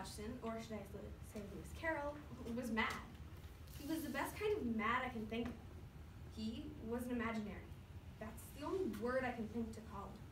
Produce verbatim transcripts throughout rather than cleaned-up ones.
Hodgson, or should I say Lewis Carroll, was mad. He was the best kind of mad I can think of. He was an imaginary. That's the only word I can think to call him.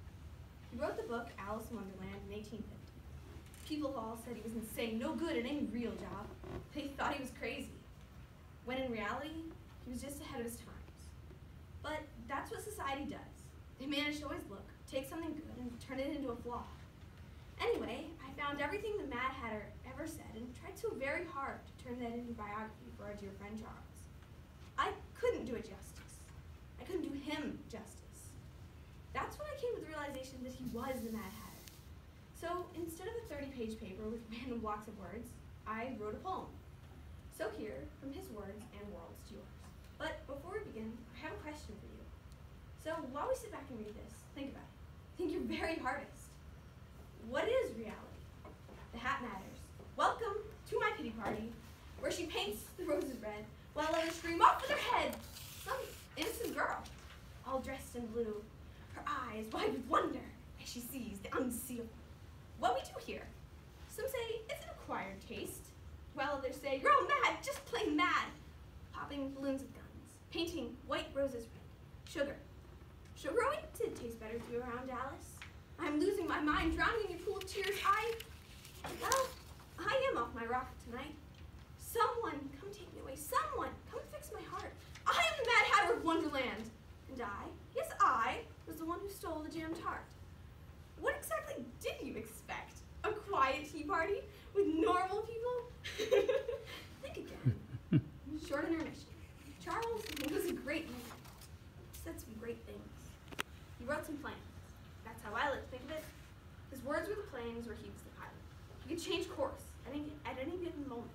He wrote the book Alice in Wonderland in eighteen fifty. People all said he was insane, no good at any real job. They thought he was crazy, when in reality, he was just ahead of his times. But that's what society does. They manage to always look, take something good, and turn it into a flaw. Anyway, I found everything the Mad Hatter ever said and tried so very hard to turn that into a biography for our dear friend Charles. I couldn't do it justice. I couldn't do him justice. That's when I came to the realization that he was the Mad Hatter. So instead of a thirty-page paper with random blocks of words, I wrote a poem. So here, from his words and worlds to yours. But before we begin, I have a question for you. So while we sit back and read this, think about it. Think your very hardest. What is reality? The Hat Matters. Welcome to my pity party, where she paints the roses red, while others scream off with her head. Some innocent girl, all dressed in blue, her eyes wide with wonder as she sees the unseeable. What we do here, some say it's an acquired taste, while others say you're all mad, just plain mad. Popping balloons with guns, painting white roses red, sugar. Sugar always did taste better to you around Alice. I'm losing my mind, drowning in your pool of tears. I, well, I am off my rocker tonight. Someone come take me away. Someone come fix my heart. I am the Mad Hatter of Wonderland. And I, yes I, was the one who stole the jam tart. What exactly did you expect? A quiet tea party with normal people? Think again. Short intermission. Charles was a great man. He said some great things. He wrote some plans. That's how I like to think of it. His words were the planes where he was the pilot. He could change course at any, at any given moment.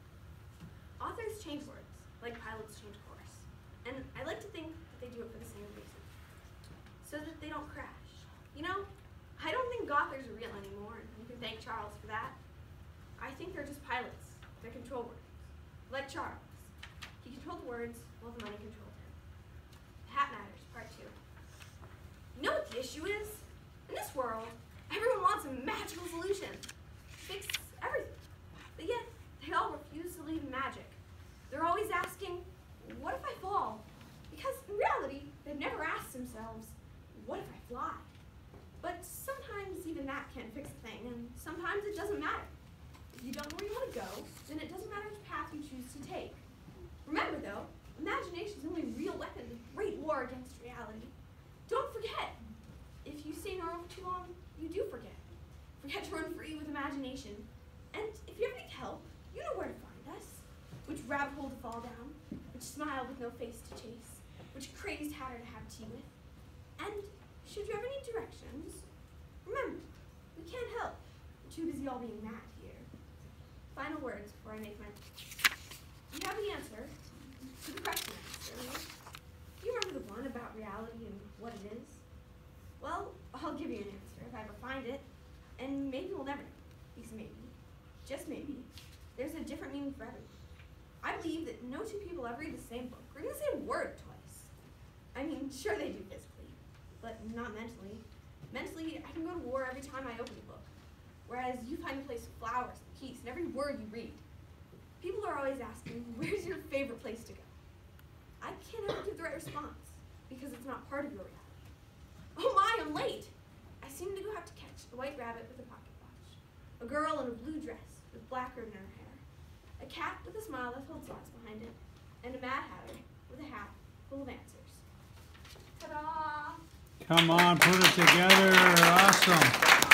Authors change words, like pilots change course. And I like to think that they do it for the same reason. So that they don't crash. You know, I don't think authors are real anymore, and you can thank Charles for that. I think they're just pilots. They control words. Like Charles. He controlled the words while the money controlled him. The Hat Matters, part two. You know what the issue is? In this world, everyone wants a magical solution. Fix everything. But yet, they all refuse to believe in magic. They're always asking, what if I fall? Because in reality, they've never asked themselves, what if I fly? But sometimes even that can't fix a thing, and sometimes it doesn't matter. If you don't know where you want to go, then it doesn't matter which path you choose to take. Remember though, imagination is the only real weapon in the great war against reality. Don't forget, if you stay normal for too long, you do forget. Forget to run free with imagination. And if you ever need help, you know where to find us. Which rabbit hole to fall down, which smile with no face to chase, which crazed hatter to have tea with. And should you ever need directions, remember, we can't help. We're too busy all being mad here. Final words before I make my... You have the answer to the question I asked earlier. Do you remember the one about reality and what it is? Well, I'll give you an answer if I ever find it, and maybe we'll never know, because maybe, just maybe, there's a different meaning for everyone. I believe that no two people ever read the same book, or even the same word twice. I mean, sure they do physically, but not mentally. Mentally, I can go to war every time I open a book, whereas you find a place of flowers and peace in every word you read. People are always asking, where's your favorite place to go? I can't ever give the right response, because it's not part of your reality. Oh my, I'm late! I seem to go out to catch a white rabbit with a pocket watch, a girl in a blue dress with black ribbon in her hair, a cat with a smile that holds lots behind it, and a Mad Hatter with a hat full of answers. Ta-da! Come on, put it together. Awesome.